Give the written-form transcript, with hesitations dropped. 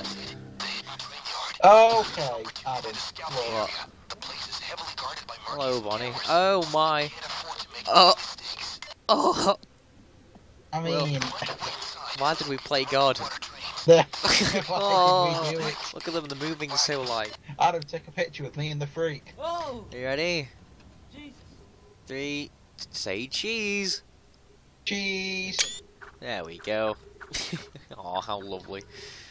Okay, Adam. What? Hello, Bonnie. Oh my. Oh. Oh. I Well, mean, why did we play God? why Oh, did we do it? look at them, they're moving so light. Adam, take a picture with me and the freak. Whoa! Are you ready? Jesus. 3, say cheese. Cheese. There we go. Oh, how lovely.